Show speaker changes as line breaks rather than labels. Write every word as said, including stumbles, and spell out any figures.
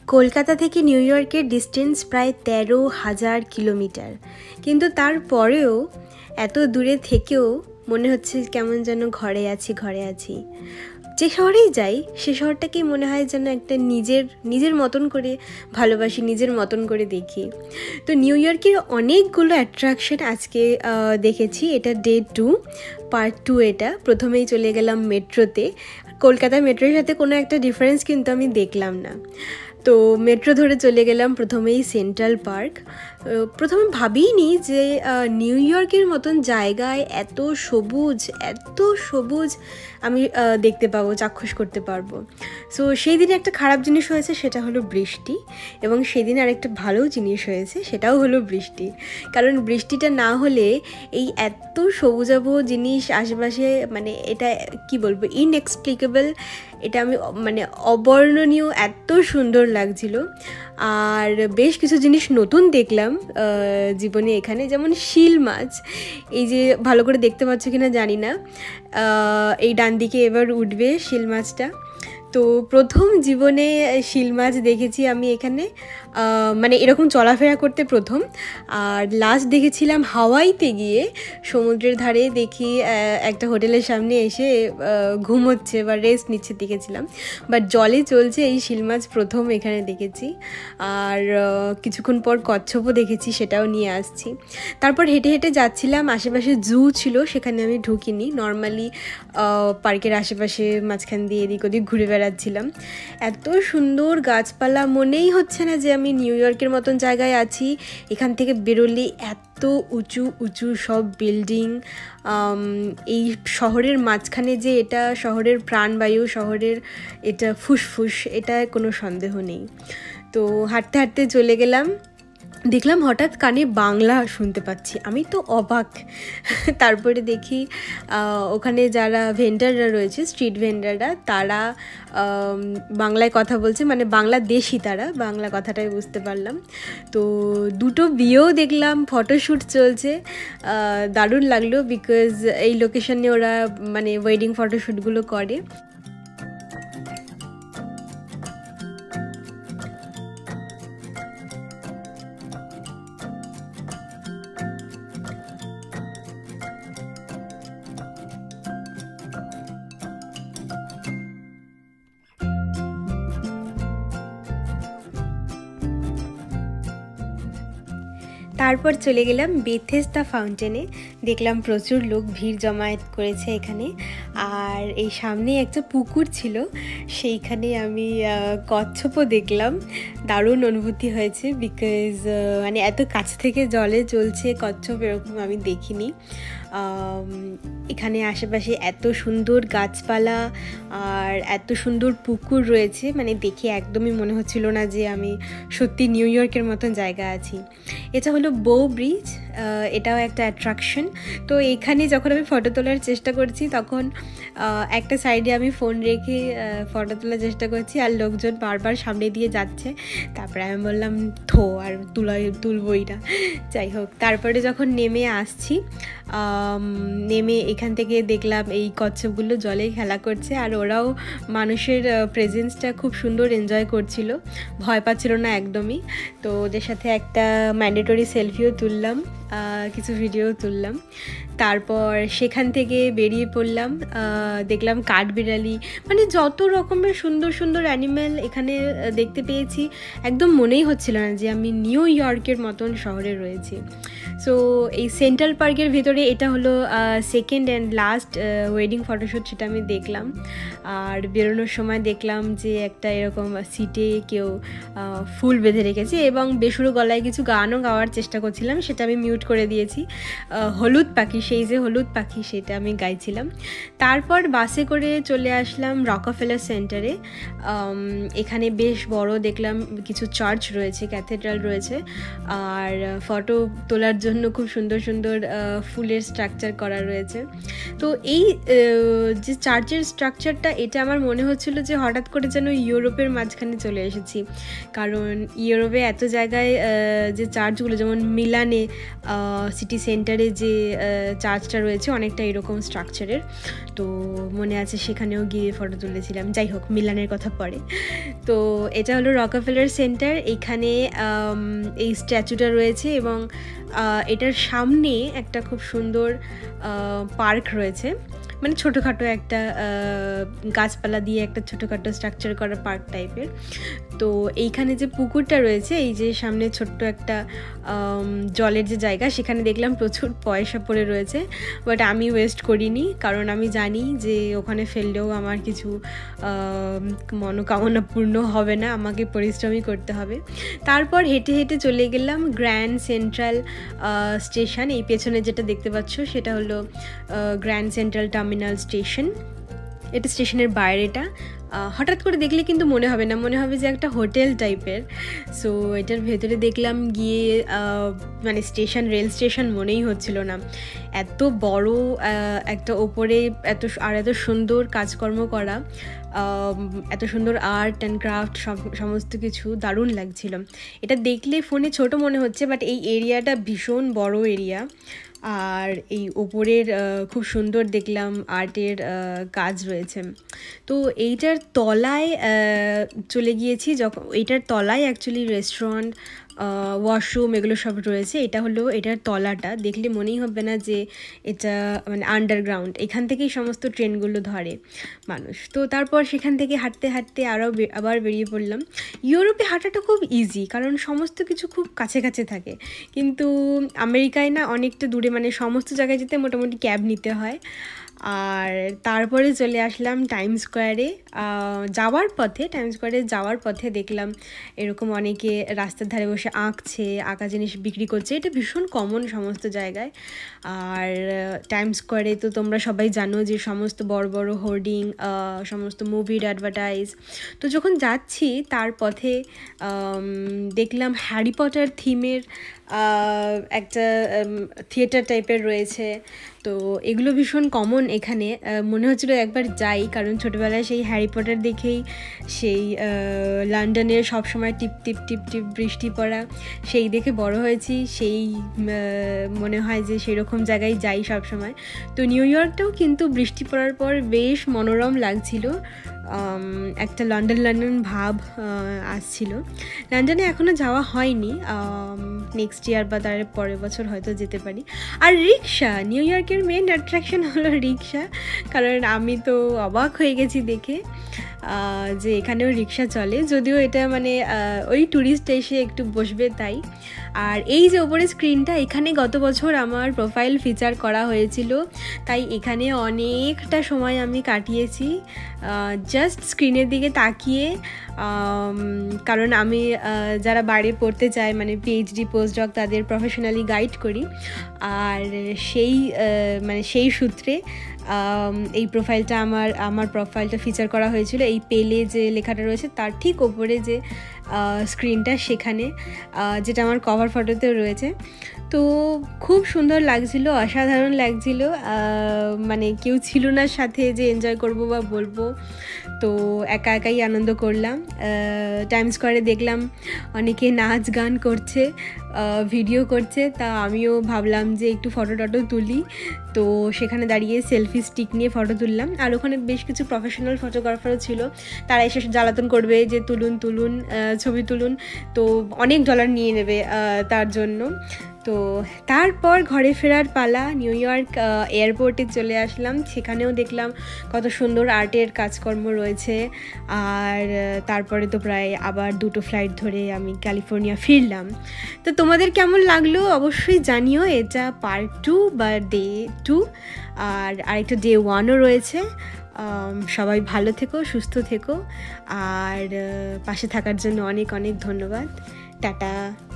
কলকাতা থেকে নিউ ইয়র্কের ডিস্টেন্স প্রায় তেরো হাজার কিলোমিটার, কিন্তু তারপরেও এত দূরে থেকেও মনে হচ্ছে কেমন যেন ঘরে আছি ঘরে আছি যে শহরেই যাই সে শহরটাকেই মনে হয় যেন একটা নিজের নিজের মতন করে ভালোবাসি, নিজের মতন করে দেখি। তো নিউ ইয়র্কের অনেকগুলো অ্যাট্রাকশন আজকে দেখেছি। এটা ডে টু, পার্ট টু। এটা প্রথমেই চলে গেলাম মেট্রোতে। কলকাতা মেট্রোর সাথে কোনো একটা ডিফারেন্স কিন্তু আমি দেখলাম না। তো মেট্রো ধরে চলে গেলাম প্রথমেই সেন্ট্রাল পার্ক। প্রথমে ভাবিনি যে নিউ ইয়র্কের মতন জায়গায় এত সবুজ এত সবুজ আমি দেখতে পাবো, চাক্ষুষ করতে পারবো। সো সেই দিনে একটা খারাপ জিনিস হয়েছে, সেটা হলো বৃষ্টি। এবং সেই দিন আরেকটা ভালো জিনিস হয়েছে, সেটাও হলো বৃষ্টি। কারণ বৃষ্টিটা না হলে এই এত সবুজাভ জিনিস আশেপাশে, মানে এটা কি বলবো, ইনএক্সপ্লিকেবল। এটা আমি মানে অবর্ণনীয়, এত সুন্দর লাগছিল। আর বেশ কিছু জিনিস নতুন দেখলাম জীবনে এখানে, যেমন শিল মাছ। এই যে ভালো করে দেখতে পাচ্ছ কিনা জানি না, এই ডান দিকে এবার উঠবে শিল মাছটা। তো প্রথম জীবনে শিল মাছ দেখেছি আমি এখানে, মানে এরকম চলাফেরা করতে প্রথম। আর লাস্ট দেখেছিলাম হাওয়াইতে গিয়ে, সমুদ্রের ধারে দেখি একটা হোটেলের সামনে এসে ঘুমোচ্ছে বা রেস্ট নিচ্ছে দেখেছিলাম। বাট জলে চলছে এই শিল মাছ প্রথম এখানে দেখেছি। আর কিছুক্ষণ পর কচ্ছপও দেখেছি, সেটাও নিয়ে আসছি। তারপর হেঁটে হেঁটে যাচ্ছিলাম, আশেপাশে জু ছিল, সেখানে আমি ঢুকিনি। নর্মালি পার্কের আশেপাশে মাঝখান দিয়ে এদিক ওদিক ঘুরে বেড়াচ্ছিলাম। এত সুন্দর গাছপালা, মনেই হচ্ছে না যে আমি নিউ ইয়র্কের মতন জায়গায় আছি। এখান থেকে বেরোলে এত উঁচু উঁচু সব বিল্ডিং। এই শহরের মাঝখানে যে এটা শহরের প্রাণবায়ু, শহরের এটা ফুসফুস, এটা কোনো সন্দেহ নেই। তো হাঁটতে হাঁটতে চলে গেলাম, দেখলাম হঠাৎ কানে বাংলা শুনতে পাচ্ছি, আমি তো অবাক। তারপরে দেখি ওখানে যারা ভেন্ডাররা রয়েছে, স্ট্রিট ভেন্ডাররা, তারা বাংলায় কথা বলছে, মানে বাংলাদেশি, তারা বাংলা কথাটাই বুঝতে পারলাম। তো দুটো বিয়েও দেখলাম, ফটোশ্যুট চলছে, দারুণ লাগলো। বিকজ এই লোকেশনে ওরা মানে ওয়েডিং ফটোশ্যুটগুলো করে। তারপর চলে গেলাম বেথেস্দা ফাউন্টেনে। দেখলাম প্রচুর লোক ভিড় জমায়েত করেছে এখানে। আর এই সামনে একটা পুকুর ছিল, সেইখানে আমি কচ্ছপও দেখলাম। দারুণ অনুভূতি হয়েছে, বিকজ মানে এত কাছ থেকে জলে চলছে কচ্ছপ, এরকম আমি দেখিনি। এখানে আশেপাশে এত সুন্দর গাছপালা আর এত সুন্দর পুকুর রয়েছে, মানে দেখে একদমই মনে হচ্ছিল না যে আমি সত্যি নিউ ইয়র্কের মতন জায়গা আছি। এটা হলো বো ব্রিজ, এটাও একটা অ্যাট্রাকশন। তো এখানে যখন আমি ফটো তোলার চেষ্টা করছি, তখন একটা সাইডে আমি ফোন রেখে ফটো তোলার চেষ্টা করছি, আর লোকজন বারবার সামনে দিয়ে যাচ্ছে। তারপরে আমি বললাম থো, আর তুলা তুলবই না। যাই হোক, তারপরে যখন নেমে আসছি, নেমে এখান থেকে দেখলাম এই কচ্ছপগুলো জলে খেলা করছে, আর ওরাও মানুষের প্রেজেন্সটা খুব সুন্দর এনজয় করছিল, ভয় পাচ্ছিল না একদমই। তো ওদের সাথে একটা ম্যান্ডেটরি সেলফিও তুললাম, কিছু ভিডিও তুললাম। তারপর সেখান থেকে বেরিয়ে পড়লাম, দেখলাম কাঠবিড়ালি, মানে যত রকমের সুন্দর সুন্দর অ্যানিম্যাল এখানে দেখতে পেয়েছি। একদম মনেই হচ্ছিল না যে আমি নিউ ইয়র্কের মতন শহরে রয়েছি। সো এই সেন্ট্রাল পার্কের ভিতরে এটা হলো second and last wedding photoshoot, সেটা আমি দেখলাম। আর বেরোনোর সময় দেখলাম যে একটা এরকম সিটে কেউ ফুল বেঁধে রেখেছে, এবং বেসুরো গলায় কিছু গানও গাওয়ার চেষ্টা করছিলাম, সেটা আমি মিউট করে দিয়েছি। হলুদ পাখি, সেই যে হলুদ পাখি, সেটা আমি গাইছিলাম। তারপর বাসে করে চলে আসলাম রকফেলার সেন্টারে। এখানে বেশ বড় দেখলাম কিছু চার্চ রয়েছে, ক্যাথেড্রাল রয়েছে, আর ফটো তোলার জন্য খুব সুন্দর সুন্দর ফুলের স্ট্রাকচার করা রয়েছে। তো এই যে চার্চের স্ট্রাকচারটা, এটা আমার মনে হচ্ছিল যে হঠাৎ করে যেন ইউরোপের মাঝখানে চলে এসেছি, কারণ ইউরোপে এত জায়গায় যে চার্চগুলো, যেমন মিলানে সিটি সেন্টারে যে চার্চটা রয়েছে অনেকটা এরকম স্ট্রাকচারের, তো মনে আছে সেখানেও গিয়ে ফটো তুলেছিলাম। যাই হোক, মিলানের কথা পরে। তো এটা হলো রকফেলার সেন্টার। এখানে এই স্ট্যাচুটা রয়েছে এবং এটার সামনে একটা খুব সুন্দর পার্ক রয়েছে, মানে ছোটোখাটো একটা গাছপালা দিয়ে একটা ছোটোখাটো স্ট্রাকচার করা পার্ক টাইপের। তো এইখানে যে পুকুরটা রয়েছে, এই যে সামনে ছোট্ট একটা জলের যে জায়গা, সেখানে দেখলাম প্রচুর পয়সা পড়ে রয়েছে, বাট আমি ওয়েস্ট করিনি, কারণ আমি জানি যে ওখানে ফেললেও আমার কিছু মনোকামনা পূর্ণ হবে না, আমাকে পরিশ্রমই করতে হবে। তারপর হেঁটে হেঁটে চলে গেলাম গ্র্যান্ড সেন্ট্রাল স্টেশন। এই পেছনে যেটা দেখতে পাচ্ছ সেটা হলো গ্র্যান্ড সেন্ট্রাল টার্মিনাল স্টেশন। এটা স্টেশনের বাইরেটা। হঠাৎ করে দেখলে কিন্তু মনে হবে না, মনে হবে যে একটা হোটেল টাইপের। সো এটার ভেতরে দেখলাম গিয়ে মানে স্টেশন, রেল স্টেশন মনেই হচ্ছিল না। এত বড় একটা ওপরে এত আর এত সুন্দর কাজকর্ম করা, এত সুন্দর আর্ট অ্যান্ড ক্রাফট, সমস্ত কিছু দারুণ লাগছিল। এটা দেখলে ফোনে ছোট মনে হচ্ছে, বাট এই এরিয়াটা ভীষণ বড় এরিয়া। আর এই ওপরের খুব সুন্দর দেখলাম আর্টের কাজ রয়েছে। তো এইটার তলায় চলে গিয়েছি, যখন এইটার তলায় অ্যাকচুয়ালি রেস্টুরেন্ট, ওয়াশরুম এগুলো সব রয়েছে। এটা হলো এটার তলাটা, দেখলে মনেই হবে না যে এটা মানে আন্ডারগ্রাউন্ড। এখান থেকেই সমস্ত ট্রেনগুলো ধরে মানুষ। তো তারপর সেখান থেকে হাঁটতে হাঁটতে আরও আবার বেরিয়ে পড়লাম। ইউরোপে হাঁটাটা খুব ইজি, কারণ সমস্ত কিছু খুব কাছে কাছে থাকে, কিন্তু আমেরিকায় না অনেকটা দূরে, মানে সমস্ত জায়গায় যেতে মোটামুটি ক্যাব নিতে হয়। আর তারপরে চলে আসলাম টাইম স্কোয়ারে। যাওয়ার পথে টাইম স্কোয়ারে যাওয়ার পথে দেখলাম এরকম অনেকে রাস্তার ধারে বসে আঁকছে, আঁকা জিনিস বিক্রি করছে। এটা ভীষণ কমন সমস্ত জায়গায়। আর টাইম স্কোয়ারে তো তোমরা সবাই জানো যে সমস্ত বড় বড় হোর্ডিং, সমস্ত মুভির অ্যাডভার্টাইজ। তো যখন যাচ্ছি তার পথে দেখলাম হ্যারি পটার থিমের একটা থিয়েটার টাইপের রয়েছে। তো এগুলো ভীষণ কমন এখানে। মনে হচ্ছিলো একবার যাই, কারণ ছোটোবেলায় সেই হ্যারি পটার দেখেই সেই লন্ডনের সবসময় টিপ টিপ টিপ টিপ বৃষ্টি পড়া, সেই দেখে বড় হয়েছি। সেই মনে হয় যে সেরকম জায়গায় যাই সবসময়। তো নিউ ইয়র্কটাও কিন্তু বৃষ্টি পড়ার পর বেশ মনোরম লাগছিল, একটা লন্ডন লন্ডন ভাব আসছিল। লন্ডনে এখনও যাওয়া হয়নি, নেক্সট ইয়ার বা তার পরের বছর হয়তো যেতে পারি। আর রিক্সা, নিউ ইয়র্কের মেন অ্যাট্রাকশন হলো রিক্সা, কারণ আমি তো অবাক হয়ে গেছি দেখে যে এখানেও রিক্সা চলে, যদিও এটা মানে ওই ট্যুরিস্ট এসে একটু বসবে তাই। আর এই যে ওপরে স্ক্রিনটা, এখানে গত বছর আমার প্রোফাইল ফিচার করা হয়েছিল, তাই এখানে অনেকটা সময় আমি কাটিয়েছি জাস্ট স্ক্রিনের দিকে তাকিয়ে। কারণ আমি যারা বাইরে পড়তে চায়, মানে পিএইচডি পোস্টডক, তাদের প্রফেশনালি গাইড করি। আর সেই মানে সেই সূত্রে এই প্রোফাইলটা আমার আমার প্রোফাইলটা ফিচার করা হয়েছিল এই পেলে যে লেখাটা রয়েছে তার ঠিক ওপরে যে স্ক্রিনটা, সেখানে যেটা আমার কভার ফটোতেও রয়েছে। তো খুব সুন্দর লাগছিল, অসাধারণ লাগছিল। মানে কেউ ছিল না সাথে যে এনজয় করব বা বলবো, তো একা একাই আনন্দ করলাম। টাইম স্কোয়ারে দেখলাম অনেকে নাচ গান করছে, ভিডিও করছে, তা আমিও ভাবলাম যে একটু ফটো টটো তুলি। তো সেখানে দাঁড়িয়ে সেলফি স্টিক নিয়ে ফটো তুললাম। আর ওখানে বেশ কিছু প্রফেশনাল ফটোগ্রাফারও ছিল, তারা এসে জ্বালাতন করবে যে তুলুন তুলুন ছবি তুলুন, তো অনেক ডলার নিয়ে নেবে তার জন্য। তো তারপর ঘরে ফেরার পালা। নিউ ইয়র্ক এয়ারপোর্টে চলে আসলাম, সেখানেও দেখলাম কত সুন্দর আর্টের কাজকর্ম রয়েছে। আর তারপরে তো প্রায় আবার দুটো ফ্লাইট ধরে আমি ক্যালিফোর্নিয়া ফিরলাম। তো তোমাদের কেমন লাগলো অবশ্যই জানিও। এটা পার্ট টু বা ডে টু, আর আরেকটা ডে ওয়ানও রয়েছে। সবাই ভালো থেকো, সুস্থ থেকো, আর পাশে থাকার জন্য অনেক অনেক ধন্যবাদ। টাটা।